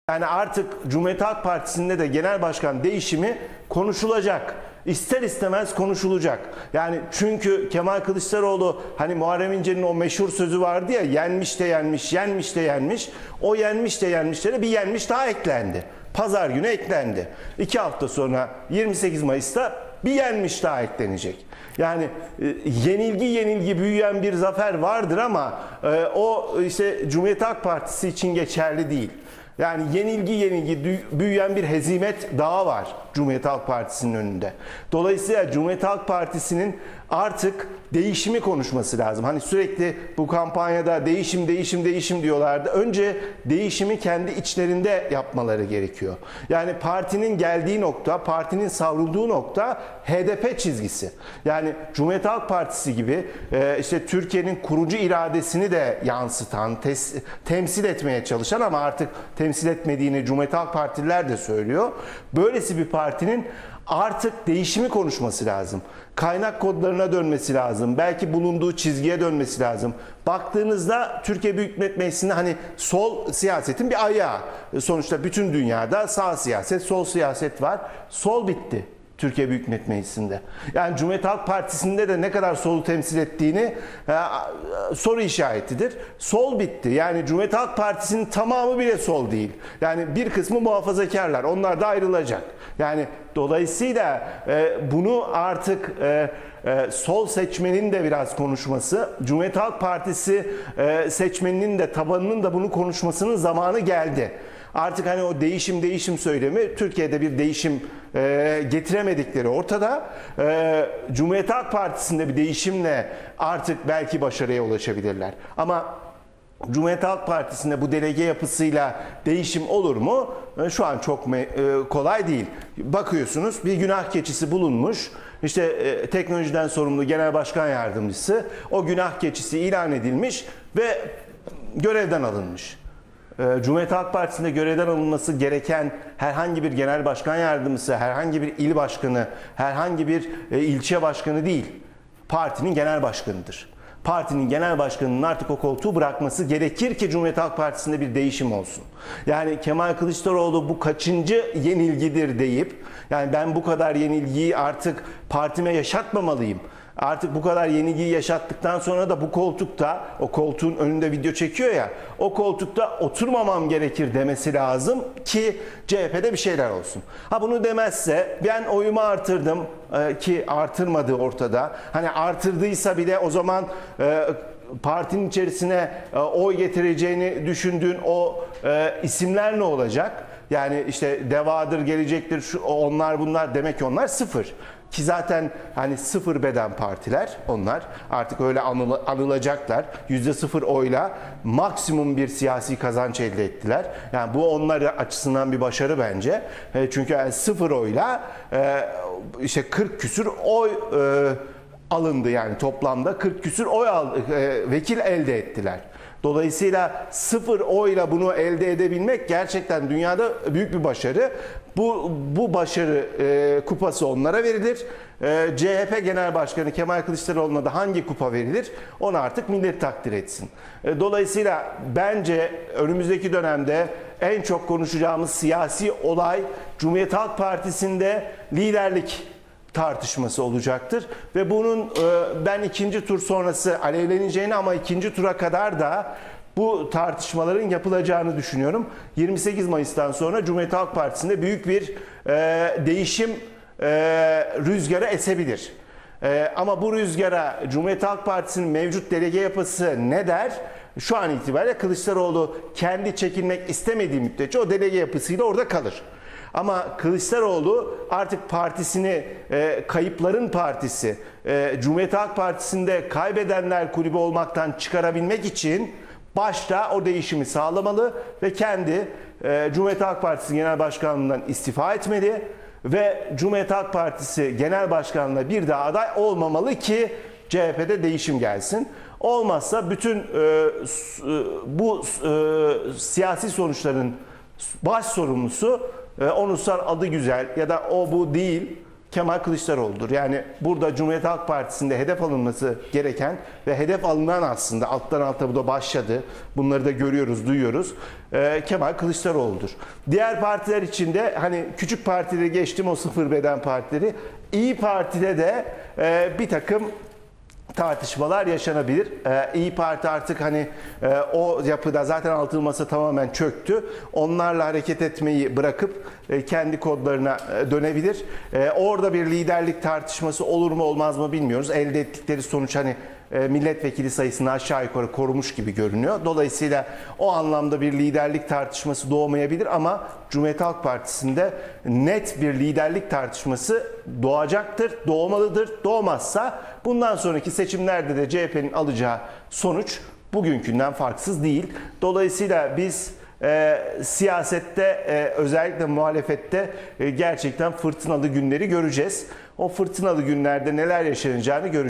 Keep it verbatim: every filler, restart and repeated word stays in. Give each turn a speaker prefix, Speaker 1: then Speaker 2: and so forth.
Speaker 1: Yani artık Cumhuriyet Halk Partisi'nde de genel başkan değişimi konuşulacak. İster istemez konuşulacak. Yani çünkü Kemal Kılıçdaroğlu, hani Muharrem İnce'nin o meşhur sözü vardı ya, yenmiş de yenmiş, yenmiş de yenmiş. O yenmiş de yenmişlere bir yenmiş daha eklendi. Pazar günü eklendi. İki hafta sonra yirmi sekiz Mayıs'ta bir yenmiş daha eklenecek. Yani e, yenilgi yenilgi büyüyen bir zafer vardır ama e, o işte Cumhuriyet Halk Partisi için geçerli değil. Yani yenilgi yenilgi büyüyen bir hezimet daha var Cumhuriyet Halk Partisi'nin önünde. Dolayısıyla Cumhuriyet Halk Partisi'nin artık değişimi konuşması lazım. Hani sürekli bu kampanyada değişim değişim değişim diyorlardı. Önce değişimi kendi içlerinde yapmaları gerekiyor. Yani partinin geldiği nokta, partinin savrulduğu nokta H D P çizgisi. Yani Cumhuriyet Halk Partisi gibi işte Türkiye'nin kurucu iradesini de yansıtan, tes, temsil etmeye çalışan ama artık temsil etmediğini Cumhuriyet Halk Partililer de söylüyor. Böylesi bir partinin artık değişimi konuşması lazım. Kaynak kodlarına dönmesi lazım. Belki bulunduğu çizgiye dönmesi lazım. Baktığınızda Türkiye Büyük Millet Meclisi'nde hani sol siyasetin bir ayağı. Sonuçta bütün dünyada sağ siyaset, sol siyaset var. Sol bitti Türkiye Büyük Millet Meclisi'nde. Yani Cumhuriyet Halk Partisi'nde de ne kadar solu temsil ettiğini e, soru işaretidir. Sol bitti. Yani Cumhuriyet Halk Partisi'nin tamamı bile sol değil. Yani bir kısmı muhafazakarlar. Onlar da ayrılacak. Yani dolayısıyla e, bunu artık e, e, sol seçmenin de biraz konuşması, Cumhuriyet Halk Partisi e, seçmeninin de tabanının da bunu konuşmasının zamanı geldi. Artık hani o değişim değişim söylemi, Türkiye'de bir değişim e, getiremedikleri ortada. E, Cumhuriyet Halk Partisi'nde bir değişimle artık belki başarıya ulaşabilirler. Ama Cumhuriyet Halk Partisi'nde bu delege yapısıyla değişim olur mu? E, şu an çok e, kolay değil. Bakıyorsunuz bir günah keçisi bulunmuş. İşte e, teknolojiden sorumlu genel başkan yardımcısı o günah keçisi ilan edilmiş ve görevden alınmış. Cumhuriyet Halk Partisi'nde görevden alınması gereken herhangi bir genel başkan yardımcısı, herhangi bir il başkanı, herhangi bir ilçe başkanı değil, partinin genel başkanıdır. Partinin genel başkanının artık o koltuğu bırakması gerekir ki Cumhuriyet Halk Partisi'nde bir değişim olsun. Yani Kemal Kılıçdaroğlu bu kaçıncı yenilgidir deyip, yani ben bu kadar yenilgiyi artık partime yaşatmamalıyım. Artık bu kadar yenilgiyi yaşattıktan sonra da bu koltukta, o koltuğun önünde video çekiyor ya, o koltukta oturmamam gerekir demesi lazım ki C H P'de bir şeyler olsun. Ha bunu demezse, ben oyumu artırdım ki artırmadı ortada. Hani artırdıysa bile o zaman partinin içerisine oy getireceğini düşündüğün o isimler ne olacak? Yani işte Deva'dır, Gelecek'tir, şu, onlar bunlar, demek ki onlar sıfır. Ki zaten hani sıfır beden partiler onlar, artık öyle anıl, anılacaklar. Yüzde sıfır oyla maksimum bir siyasi kazanç elde ettiler. Yani bu onlar açısından bir başarı bence. E, çünkü yani sıfır oyla e, işte kırk küsür oy e, alındı, yani toplamda kırk küsür oy al, e, vekil elde ettiler. Dolayısıyla sıfır oyla bunu elde edebilmek gerçekten dünyada büyük bir başarı. Bu, bu başarı e, kupası onlara verilir. E, C H P Genel Başkanı Kemal Kılıçdaroğlu'na da hangi kupa verilir? Onu artık millet takdir etsin. E, dolayısıyla bence önümüzdeki dönemde en çok konuşacağımız siyasi olay Cumhuriyet Halk Partisi'nde liderlik tartışması olacaktır ve bunun ben ikinci tur sonrası alevleneceğini ama ikinci tura kadar da bu tartışmaların yapılacağını düşünüyorum. yirmi sekiz Mayıs'tan sonra Cumhuriyet Halk Partisi'nde büyük bir değişim rüzgarı esebilir. Ama bu rüzgara Cumhuriyet Halk Partisi'nin mevcut delege yapısı ne der? Şu an itibariyle Kılıçdaroğlu kendi çekilmek istemediği müddetçe o delege yapısıyla orada kalır. Ama Kılıçdaroğlu artık partisini e, kayıpların partisi, e, Cumhuriyet Halk Partisi'nde kaybedenler kulübü olmaktan çıkarabilmek için başta o değişimi sağlamalı ve kendi e, Cumhuriyet Halk Partisi Genel Başkanlığından istifa etmeli ve Cumhuriyet Halk Partisi Genel Başkanlığına bir daha aday olmamalı ki C H P'de değişim gelsin. Olmazsa bütün e, bu e, siyasi sonuçların baş sorumlusu, E, Onursal adı güzel ya da o bu değil, Kemal Kılıçdaroğlu'dur. Yani burada Cumhuriyet Halk Partisi'nde hedef alınması gereken ve hedef alınan aslında alttan alta bu da başladı. Bunları da görüyoruz, duyuyoruz. Ee, Kemal Kılıçdaroğlu'dur. Diğer partiler içinde hani küçük partileri geçtim, o sıfır beden partileri. İyi Parti'de de e, bir takım tartışmalar yaşanabilir. Ee, İyi Parti artık hani e, o yapıda zaten altılı masa tamamen çöktü. Onlarla hareket etmeyi bırakıp e, kendi kodlarına e, dönebilir. E, orada bir liderlik tartışması olur mu olmaz mı bilmiyoruz. Elde ettikleri sonuç hani e, milletvekili sayısını aşağı yukarı korumuş gibi görünüyor. Dolayısıyla o anlamda bir liderlik tartışması doğmayabilir ama Cumhuriyet Halk Partisi'nde net bir liderlik tartışması doğacaktır, doğmalıdır. Doğmazsa bundan sonraki seçimlerde de C H P'nin alacağı sonuç bugünkünden farksız değil. Dolayısıyla biz e, siyasette e, özellikle muhalefette e, gerçekten fırtınalı günleri göreceğiz. O fırtınalı günlerde neler yaşanacağını göreceğiz.